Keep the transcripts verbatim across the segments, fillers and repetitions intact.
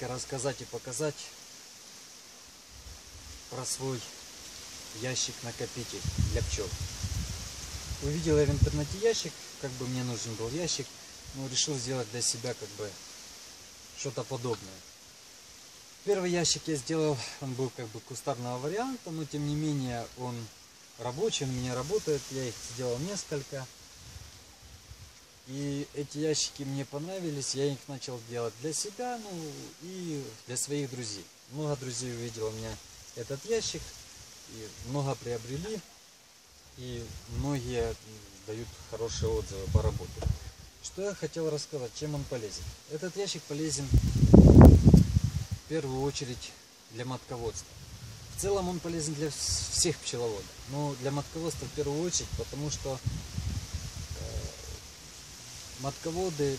быстренько рассказать и показать про свой ящик-накопитель для пчел. Увидел я в интернете ящик, как бы мне нужен был ящик, но решил сделать для себя как бы что-то подобное. Первый ящик я сделал, он был как бы кустарного варианта, но тем не менее он рабочий, он у меня работает, я их сделал несколько. И эти ящики мне понравились, я их начал делать для себя, ну и для своих друзей. Много друзей увидел у меня этот ящик, и много приобрели, и многие дают хорошие отзывы по работе. Что я хотел рассказать, чем он полезен. Этот ящик полезен в первую очередь для матководства. В целом он полезен для всех пчеловодов, но для матководства в первую очередь, потому что матководы,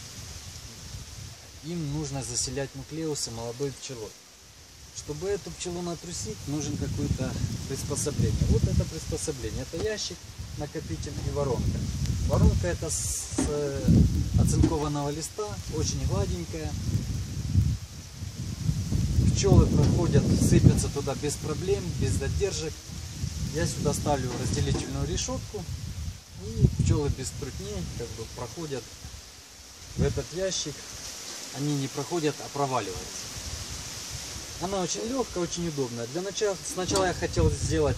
им нужно заселять нуклеусы молодой пчелой. Чтобы эту пчелу натрусить, нужен какое-то приспособление. Вот это приспособление. Это ящик, накопитель и воронка. Воронка это с оцинкованного листа, очень гладенькая. Пчелы проходят, сыпятся туда без проблем, без задержек. Я сюда ставлю разделительную решетку. И пчелы без трутней как бы проходят в этот ящик. Они не проходят, а проваливаются. Она очень легкая, очень удобная. Для начала, сначала я хотел сделать,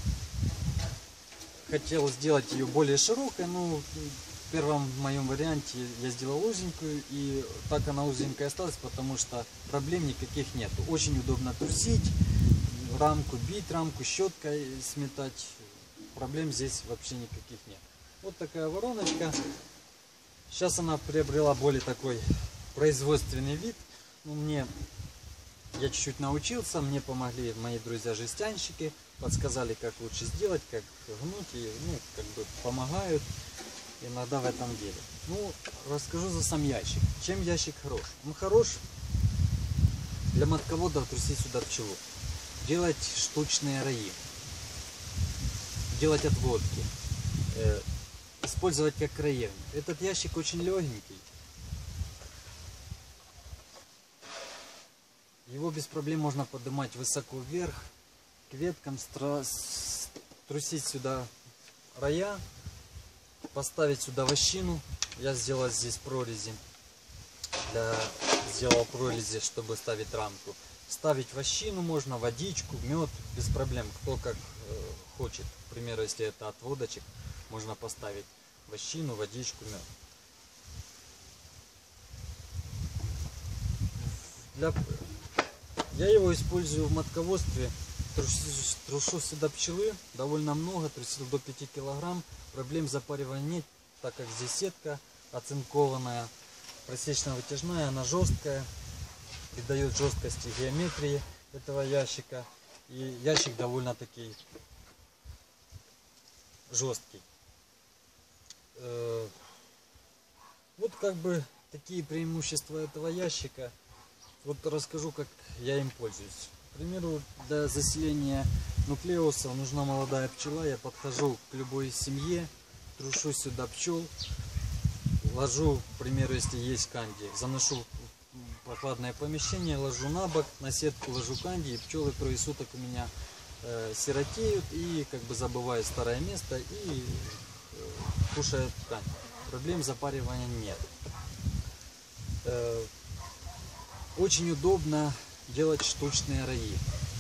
хотел сделать ее более широкой, но в первом моем варианте я сделал узенькую, и так она узенькая осталась, потому что проблем никаких нет. Очень удобно трусить, рамку бить, рамку щеткой сметать. Проблем здесь вообще никаких нет. Вот такая вороночка. Сейчас она приобрела более такой производственный вид. Ну, мне, я чуть-чуть научился, мне помогли мои друзья-жестянщики, подсказали, как лучше сделать, как гнуть, и ну, как бы помогают иногда в этом деле. Ну, расскажу за сам ящик. Чем ящик хорош? Он хорош для матководов трусить сюда пчелу, делать штучные раи, делать отводки, э, использовать как краевник. Этот ящик очень легенький. Его без проблем можно поднимать высоко вверх, к веткам, трусить сюда рая, поставить сюда вощину. Я сделал здесь прорези, для, сделал прорези, чтобы ставить рамку. Ставить вощину можно, водичку, мед, без проблем, кто как э, хочет. К примеру, если это отводочек, можно поставить вощину, водичку, мед. Для... Я его использую в матководстве, трушу, трушу сюда пчелы, довольно много, трусил до пяти килограмм. Проблем запаривания нет, так как здесь сетка оцинкованная, просечно-вытяжная, она жесткая, придает жесткости геометрии этого ящика. И ящик довольно-таки жесткий. Вот как бы такие преимущества этого ящика. Вот расскажу, как я им пользуюсь. К примеру, для заселения нуклеуса нужна молодая пчела. Я подхожу к любой семье, трушу сюда пчел, ложу, к примеру, если есть канди, заношу в прохладное помещение, ложу на бок, на сетку ложу канди, и пчелы трое суток у меня э, сиротеют и как бы забывают старое место и э, кушают ткань. Проблем запаривания нет. Э, Очень удобно делать штучные раи.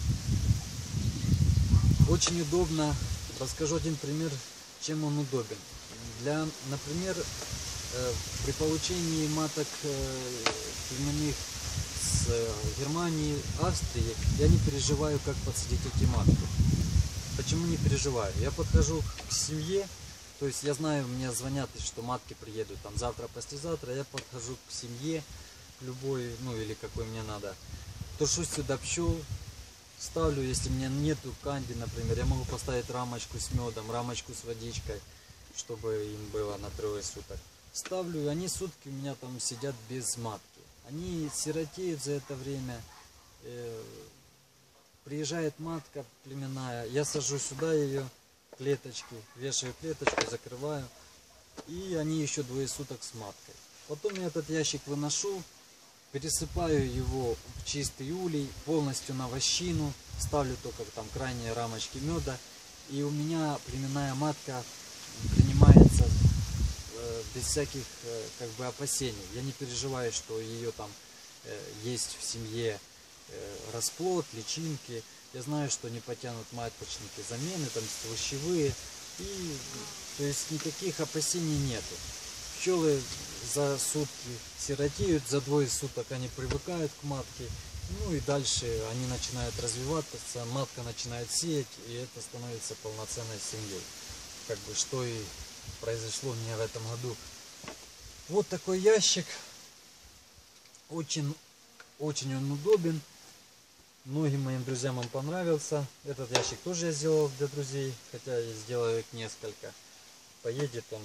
Очень удобно. Расскажу один пример, чем он удобен. Для, например, э, при получении маток э, племенных с э, Германии, Австрии, я не переживаю, как подсадить эти матки. Почему не переживаю? Я подхожу к семье, то есть я знаю, мне звонят, что матки приедут там завтра, послезавтра, я подхожу к семье, любой, ну или какой мне надо, тушу сюда пчел, ставлю, если у меня нету канди, например, я могу поставить рамочку с медом, рамочку с водичкой, чтобы им было на трое суток. Ставлю, и они сутки у меня там сидят без матки. Они сиротеют за это время. Э, приезжает матка племенная, я сажу сюда ее, клеточки, вешаю клеточку, закрываю, и они еще двое суток с маткой. Потом я этот ящик выношу, пересыпаю его в чистый улей, полностью на вощину, ставлю только там крайние рамочки меда, и у меня племенная матка принимается э, без всяких э, как бы опасений. Я не переживаю, что ее там э, есть в семье э, расплод, личинки. Я знаю, что не потянут маточники замены, там свощевые, и то есть никаких опасений нету. Пчелы за сутки сиротеют, за двое суток они привыкают к матке, ну и дальше они начинают развиваться, матка начинает сеять, и это становится полноценной семьей. Как бы что и произошло у меня в этом году. Вот такой ящик, очень, очень он удобен, многим моим друзьям он понравился. Этот ящик тоже я сделал для друзей, хотя я сделаю их несколько. Поедет он.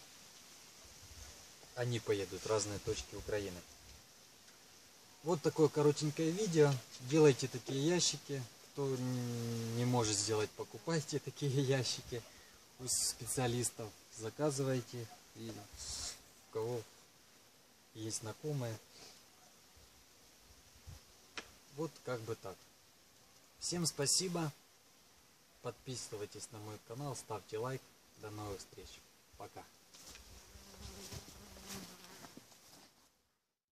Они поедут в разные точки Украины. Вот такое коротенькое видео. Делайте такие ящики. Кто не может сделать, покупайте такие ящики у специалистов. Заказывайте. И у кого есть знакомые. Вот как бы так. Всем спасибо. Подписывайтесь на мой канал, ставьте лайк. До новых встреч. Пока.